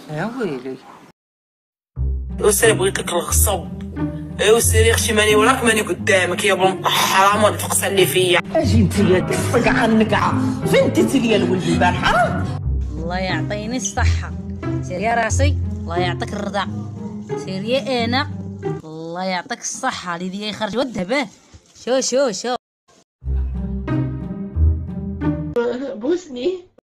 يا ويلي. وسيري بغيت لك الغصب. وسيري اختي ماني وراك ماني قدامك يا بنت حرام وتفقس اللي فيا. اجي انت يا الصقعه النقعه، فين تيتي لي الولد البارحه؟ الله يعطيني الصحة. سير يا راسي، الله يعطيك الرضا. سير يا انا، الله يعطيك الصحة. اللي ذي يخرج وده به. شو بوسني.